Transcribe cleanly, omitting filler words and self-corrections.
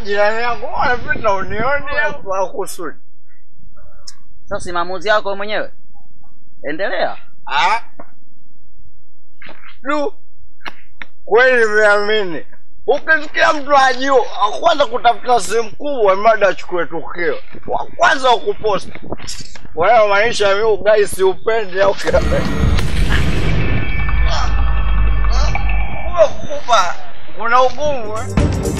jirani yako anapita unione kwa kusudi. Sasa si maamuzi yako mwenyewe. Endelea. Kweli nimeamini. Ukisikia mtu ajio, kwanza kutafuta sehemu kubwa mada achukue tukio. Wa kwanza ukupost. Wewe maisha mimi guys upende au kila. Kuna ugumu